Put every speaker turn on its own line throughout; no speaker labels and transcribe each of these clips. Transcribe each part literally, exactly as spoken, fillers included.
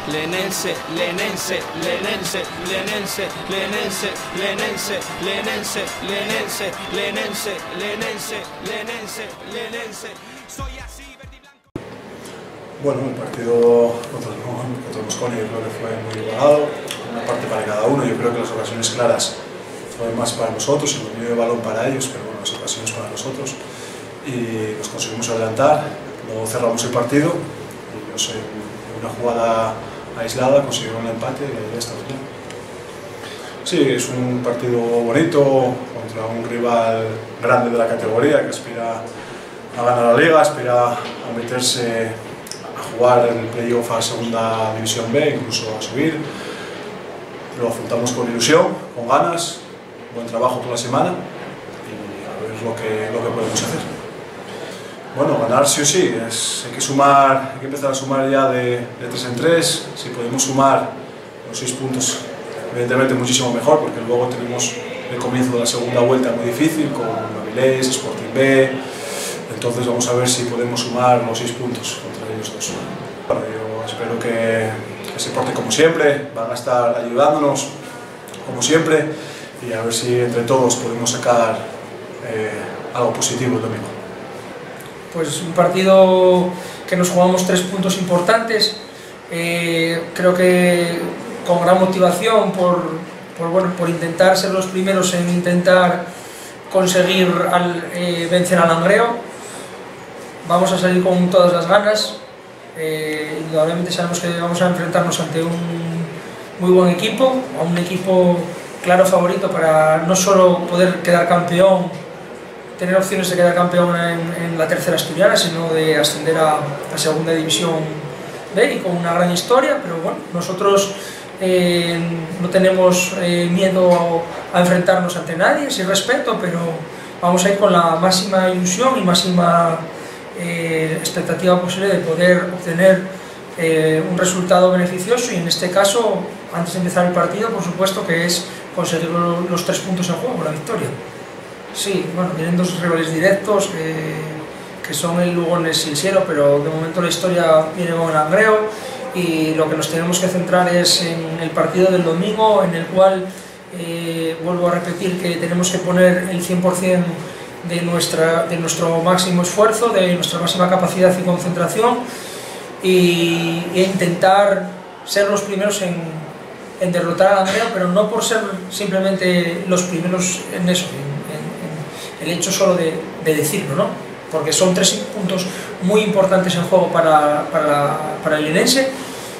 Lenense, Lenense, Lenense, Lenense, Lenense, Lenense, Lenense, Lenense, Lenense, Lenense, Lenense, Lenense. Soy así, verde y blanco.
Bueno, el partido contra el, contra el Mosconi yo creo que fue muy igualado, una parte para cada uno. Yo creo que las ocasiones claras fueron más para nosotros, el dominio de balón para ellos, pero bueno, las ocasiones para nosotros. Y nos conseguimos adelantar, luego cerramos el partido y no sé, en una jugada aislada consiguieron el empate y ahí está bien. Sí, es un partido bonito contra un rival grande de la categoría que aspira a ganar la liga, aspira a meterse a jugar en el playoff a segunda división B, incluso a subir. Lo afrontamos con ilusión, con ganas, buen trabajo toda la semana y a ver lo que, lo que podemos hacer. Bueno, ganar sí o sí, es, hay que sumar, hay que empezar a sumar ya de, de tres en tres. Si podemos sumar los seis puntos, evidentemente muchísimo mejor, porque luego tenemos el comienzo de la segunda vuelta muy difícil con Avilés, Sporting B. Entonces vamos a ver si podemos sumar los seis puntos contra ellos dos. Bueno, yo espero que, que se porten como siempre, van a estar ayudándonos como siempre y a ver si entre todos podemos sacar eh, algo positivo el domingo.
Pues un partido que nos jugamos tres puntos importantes, eh, creo que con gran motivación por, por, bueno, por intentar ser los primeros en intentar conseguir al, eh, vencer al Langreo. Vamos a salir con todas las ganas, eh, indudablemente sabemos que vamos a enfrentarnos ante un muy buen equipo, a un equipo claro favorito para no solo poder quedar campeón, tener opciones de quedar campeón en, en la tercera asturiana, sino de ascender a la segunda división B y con una gran historia, pero bueno, nosotros eh, no tenemos eh, miedo a enfrentarnos ante nadie, sin respeto, pero vamos a ir con la máxima ilusión y máxima eh, expectativa posible de poder obtener eh, un resultado beneficioso y en este caso, antes de empezar el partido, por supuesto que es conseguir los tres puntos en juego, la victoria. Sí, bueno, tienen dos rivales directos eh, que son el Lugones y el Siero, pero de momento la historia viene con el Langreo y lo que nos tenemos que centrar es en el partido del domingo, en el cual eh, vuelvo a repetir que tenemos que poner el cien por cien de, nuestra, de nuestro máximo esfuerzo, de nuestra máxima capacidad y concentración y, e intentar ser los primeros en, en derrotar al Langreo, pero no por ser simplemente los primeros en eso, el hecho solo de, de decirlo, ¿no? Porque son tres puntos muy importantes en juego para, para, para el Linense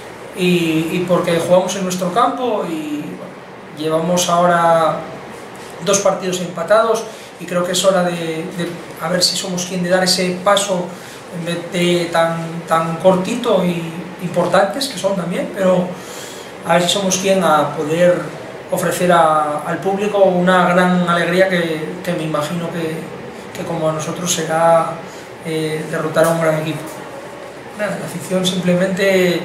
y, y porque jugamos en nuestro campo y bueno, llevamos ahora dos partidos empatados y creo que es hora de, de a ver si somos quien de dar ese paso en vez de tan, tan cortito y importantes que son también, pero a ver si somos quien a poder ofrecer a, al público una gran alegría que, que me imagino que, que como a nosotros será eh, derrotar a un gran equipo. Nada, la afición simplemente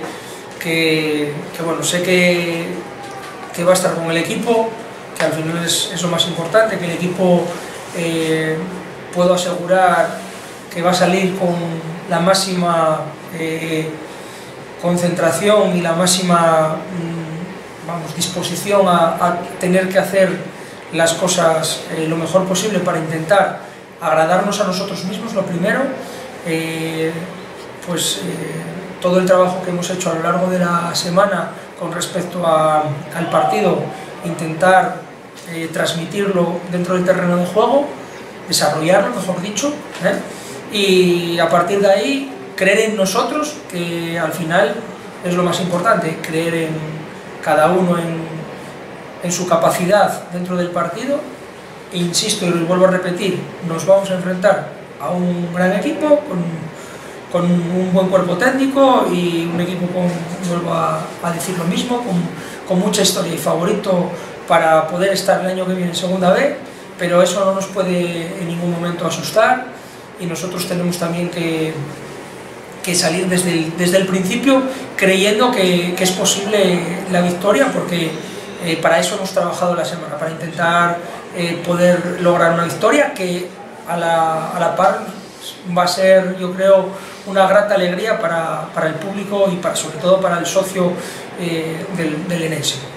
que, que bueno, sé que, que va a estar con el equipo, que al final es, es lo más importante, que el equipo eh, puedo asegurar que va a salir con la máxima eh, concentración y la máxima mm, vamos, disposición a, a tener que hacer las cosas eh, lo mejor posible para intentar agradarnos a nosotros mismos, lo primero, eh, pues eh, todo el trabajo que hemos hecho a lo largo de la semana con respecto a, al partido, intentar eh, transmitirlo dentro del terreno de juego, desarrollarlo, mejor dicho, ¿eh? Y a partir de ahí creer en nosotros, que al final es lo más importante, creer en cada uno en, en su capacidad dentro del partido. E insisto y lo vuelvo a repetir, nos vamos a enfrentar a un gran equipo con, con un buen cuerpo técnico y un equipo con, vuelvo a, a decir lo mismo, con, con mucha historia y favorito para poder estar el año que viene en segunda B, pero eso no nos puede en ningún momento asustar y nosotros tenemos también que que salir desde el, desde el principio creyendo que, que es posible la victoria, porque eh, para eso hemos trabajado la semana, para intentar eh, poder lograr una victoria que a la, a la par va a ser, yo creo, una grata alegría para, para el público y para, sobre todo para el socio eh, del, del Lenense.